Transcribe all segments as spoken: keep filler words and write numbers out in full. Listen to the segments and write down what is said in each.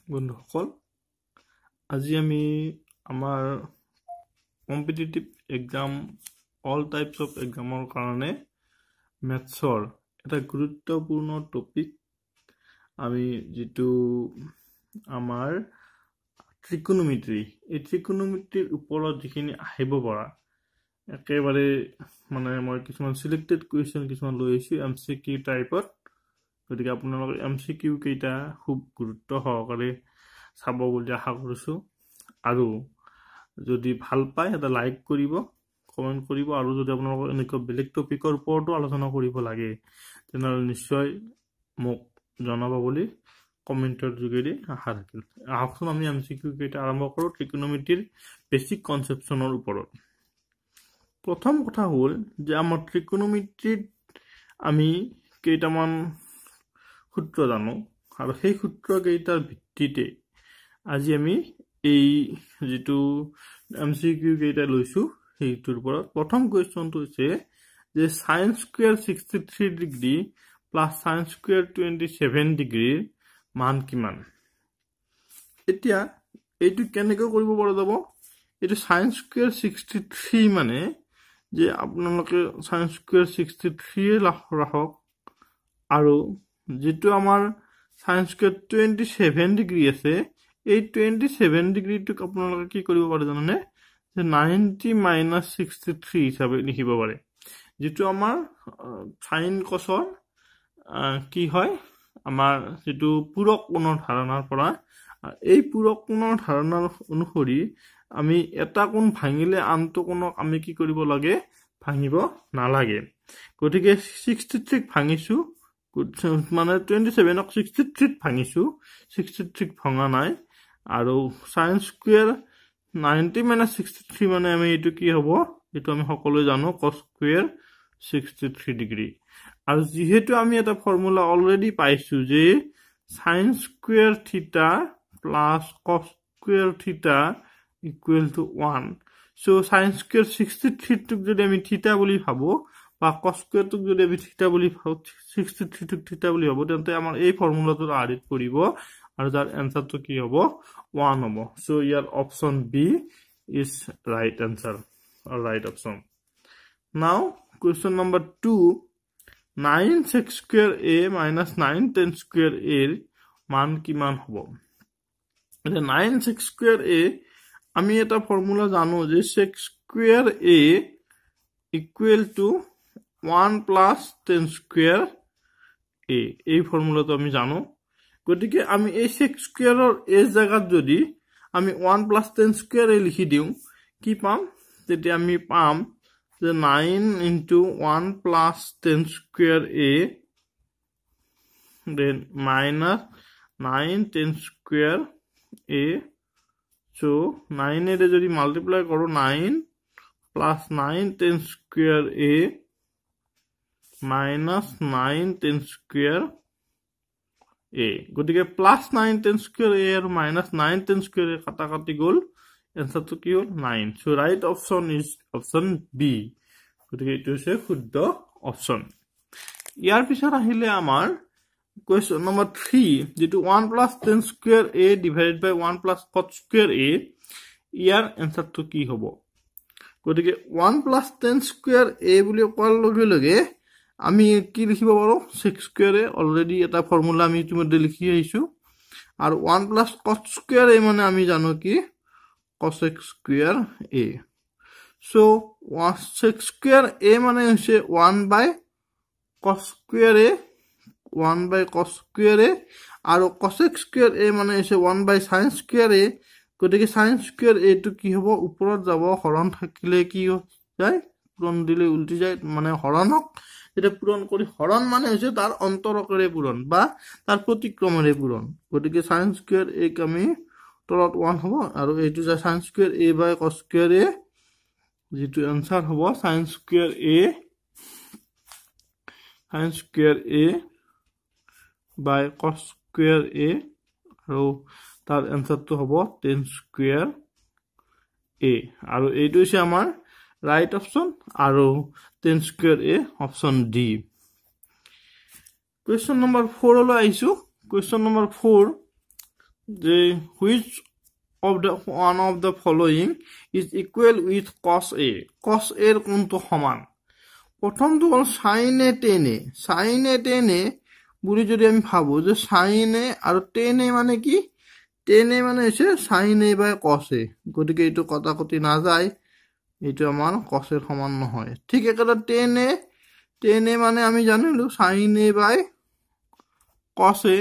বন্ধুসকল আজি আমি আমাৰ competitive exam all types of এক্সামৰ কাৰণে ম্যাথছৰ এটা গুৰুত্বপূৰ্ণ টপিক আমি যেটো আমাৰ ট্ৰিকোনোমেট্ৰি এই ট্ৰিকোনোমেট্ৰিৰ ওপৰত যিখিনি আহিব পৰা একেবাৰে মানে মই কিছুমান সিলেক্টেড কোৱেশ্চন কিছুমান লৈ আহিছো এমসিকিউ টাইপত গতিকে আপোনালোকৰ এমসিকিউ কেইটা খুব গুৰুত্ব সহকাৰে চাব বুলি আশা কৰিছো আৰু যদি ভাল পায় এটা লাইক কৰিব কমেন্ট কৰিব আৰু যদি আপোনালোকৰ এনেকুৱা বেলেগ টপিকৰ ওপৰতো আলোচনা কৰিব লাগে তেনেহলে নিশ্চয় মোক জনাব বুলি কমেন্টৰ যোগেদি আশা ৰাখিল আহকচোন আমি এমসিকিউ কেইটা আৰম্ভ কৰো ট্ৰিকোনোমেট্ৰিৰ বেসিক কনসেপচনৰ ওপৰত প্ৰথম কথা হ'ল যে আমাৰ ট্ৰিকোনোমেট্ৰিত আমি কেইটামান সূত্র জানো আৰু সেই সূত্র কেইটাৰ ভিত্তিতে আজি আমি এই যেটো এমসিকিউ কেইটা লৈছো সেইটোৰ ওপৰত প্ৰথম কোৱেশ্চনটো হৈছে যে sin square sixty-three degree plus sin square twenty-seven ডিগ্ৰীৰ মান কিমান এতিয়া এইটো কেনেকৈ কৰিব পৰা যাব এইটো sin স্কয়াৰ sixty-three মানে যে আপোনালোকে sin স্কয়াৰ sixty-three ৰাখক আৰু যেটো আমাৰ sin স্কয়াৰ twenty-seven ডিগ্ৰী আছে এই twenty-seven ডিগ্ৰীটোক আপোনালোকে কি কৰিব পাৰে জানেনে যে ninety minus sixty-three হিচাপে লিখিব পাৰে যেটো আমাৰ sin cosৰ কি হয় আমাৰ যেটো পূৰক কোণৰ ধাৰণাৰ পৰা এই পূৰক কোণৰ ধাৰণাৰ অনুসৰি আমি এটা কোণ ভাঙিলে আনটো কোণক আমি কি কৰিব লাগে ভাঙিব নালাগে গতিকে sixty-three ভাঙিছো মানে twenty-seven ক sixty-three ভাঙিছো sixty-three ভঙা নাই আৰু sin square ninety minus sixty-three মানে আমি এটো কি হ'ব এটো আমি সকলোৱে জানো cos স্কয়াৰ sixty-three ডিগ্ৰী আৰু যেহেতু আমি এটা ফৰ্মুলা অলৰেডি পাইছো যে sin square theta plus cos square theta equal to one so sin square sixty-three টুক যদি আমি থিটা বুলি ভাবো বা cos স্কয়াৰ টুক যদি আমি থিটা বুলি ভাবো sixty-three টুক থিটা বুলি ভাবো তেন্তে আমাৰ এই ফৰ্মুলাটো আৰিত পৰিব আৰু তাৰ এনসারটো কি হ'ব one হ'ব সো ইয়াৰ option B is right answer or right option now question number two nine sec square a minus nine tan square a এর মান কিমান হ'ব এটা nine sec square a আমি এটা ফর্মুলা জানো যে sec square a equal to one plus tan square a এই ফর্মুলাটো আমি জানো গতিকে আমি এই sec square এর এই জায়গাত যদি আমি one plus tan square a লিখি দিও কি পাম তেতিয়া আমি পাম যে nine into one plus tan square a then minus nine tan square a so nine এর যদি মাল্টিপ্লাই করো nine plus nine tan square a minus nine tan square a গতিকে plus nine tan square a আৰু minus nine tan square a কাটাকাটি গল এনসারটো কি হল nine so right option is option b গতিকে এটো হৈছে শুদ্ধ অপচন ইয়াৰ পিছত আহিলে আমাৰ question number three যেটো one plus tan square a divided by one plus cot square a ইয়াৰ এনসারটো কি হ'ব গতিকে one plus tan square a বুলি কোৱাৰ লগে লগে আমি কি লিখিব পাৰো sec square a অলৰেডি এটা ফৰ্মুলা আমি ইতিমধ্যে লিখি আহিছো আৰু one plus cot square a মানে আমি জানো কি cosec square a so sec square a মানে হৈছে one by cos square a one by cos square a আৰু cosec square a মানে হৈছে one by sin square a গতিকে sin square a টো কি হ'ব ওপৰত যাব হৰণ থাকিলে কি যায় পূৰণ দিলে উল্টি যায় মানে হৰণক এটা পূৰণ কৰি হৰণ মানে হৈছে তাৰ অন্তৰকৰে পূৰণ বা তাৰ প্ৰতিক্ৰমৰে পূৰণ গতিকে sin square a আমি তলত one হ'ব আৰু এইটো যে sin square a by cos square a যেটো আনসার হ'ব sin square a sin square a by cos square a আৰু তাৰ আনসারটো হ'ব tan square a আৰু এইটো হৈছে আমাৰ রাইট অপশন আৰু tan square a option D question number four লৈ আইছো question number four যে which of the one of the following is equal with cos A cos A এর কোনটো সমান প্ৰথমটো হ'ল sin A tan A sin A tan A বুলি যদি আমি ভাবো যে sin A আৰু tan A মানে কি tan A মানে হৈছে sin A by cos A গতিকে এইটো কটাকটি না যায় এইটো আমাৰ cos এর সমান নহয় ঠিক একেদৰে tan A tan A মানে আমি জানিলো sin A by cos A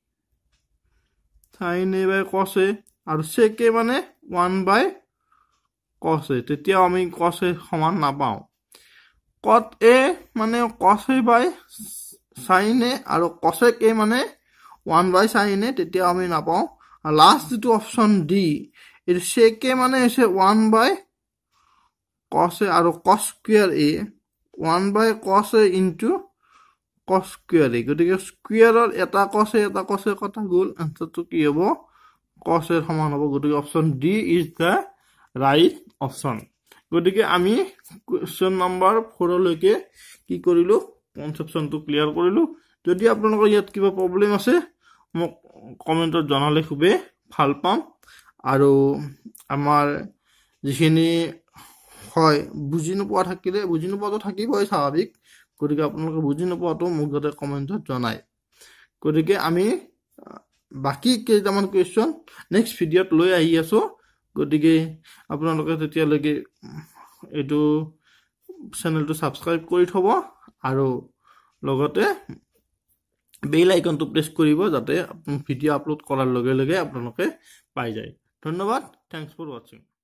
sin A by cos A আৰু sec A মানে one by cos A তেতিয়া আমি cos A সমান না পাও cot A মানে cos A by sin A আৰু cosec A মানে one by sin A তেতিয়া আমি না পাও আৰু লাস্ট যেটো অপচন ডি এর sec A মানে আছে one by cos A আৰু cos square A one by cos A into cos square A গতিকে স্কয়াৰৰ এটা cos A এটা cos A কথা গল আনসারটো কি হ'ব cos এর সমান হ'ব গতিকে option D is the right option গতিকে আমি কোয়েশ্চন নাম্বার four লৈকে কি কৰিলো কনসেপশনটো ক্লিয়ার কৰিলো যদি আপোনালোকৰ ইয়াত কিবা প্ৰবলেম আছে মোক কমেন্টত জনালে খুবে ভাল পাম আৰু আমাৰ যিখিনি হয় বুজি নোপোৱা থাকিলে বুজি নোপোৱাটো থাকিবই স্বাভাৱিক গতিকে আপোনালোকে বুজি নোপোৱাটো মোক যাতে কমেন্টত জনায় গতিকে আমি বাকি কেইটামান কোয়েশ্চন নেক্সট ভিডিওত লৈ আহি আছো গতিকে আপোনালোকে তেতিয়ালৈকে এটো চেনেলটো সাবস্ক্ৰাইব কৰি থব আৰু লগতে বেল আইকনটো প্ৰেছ কৰিব যাতে ভিডিও আপলোড কৰাৰ লগে লগে আপোনালোকে পাই যায় ধন্যবাদ থ্যাঙ্কস ফৰ ওয়াচিং